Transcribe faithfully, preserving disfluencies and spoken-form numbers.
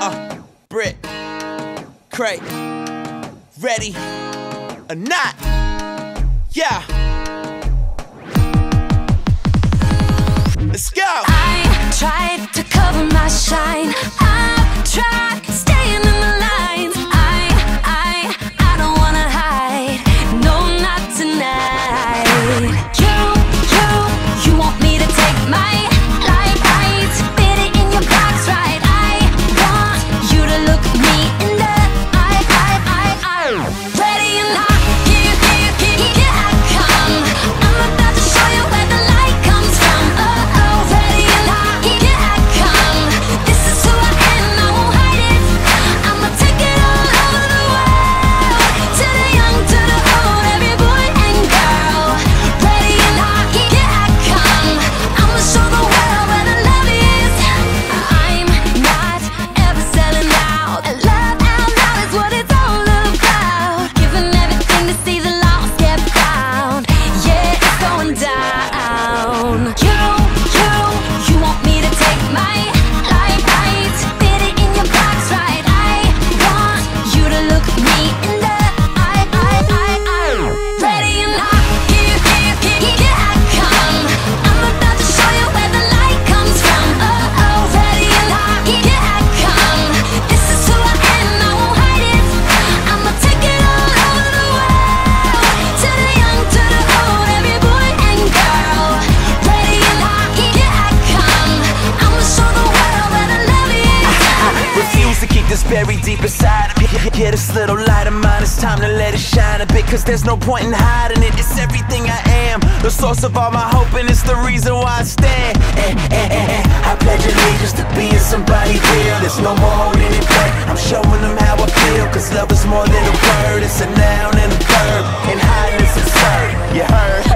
Uh, Brit, Craig, ready or not? Yeah. Let's go. I tried to cover my shine. I've tried staying in the lines. I, I, I don't wanna hide. No, not tonight. You, you, you want me to take my life, right? Fit it in your box, right? I want you to look me in the eye, eye, eye, eye. Ready or not, here, here, here, here I come. I'm about to show you where the light comes from. Oh, oh, ready or not, here I come. This is who I am, I won't hide it. I'ma take it all over the world. To the young, to the old, every boy and girl. Ready or not, here I come. I'ma show the world where the love is. I'm not ever selling out. Love out loud is what it's all about. Giving everything to see the lost get found. Yeah, it's going down. You, you, you want me to take my life, right? Fit it in your box, right? I want you to look me in the eye, eye, eye, eye. Ready or not, here, here, here, here I come. I'm about to show you where the light comes from. Oh, oh, ready or not, here I come. This is who I am, I won't hide it. I'ma take it all over the world. To the young, to the old, every boy and girl. Ready or not, here I come. I'ma show the world where the love is. Refuse to keep this buried deep inside of me. Yeah, this little light of mine, it's time to let it shine a bit. Cause there's no point in hiding it, it's everything I am. The source of all my hope and it's the reason why I stand. Eh, eh, eh, eh. I pledge allegiance to being somebody real. There's no more holding it back, I'm showing them how I feel. Cause love is more than a word, it's a noun and a verb. And hiding is absurd, you heard?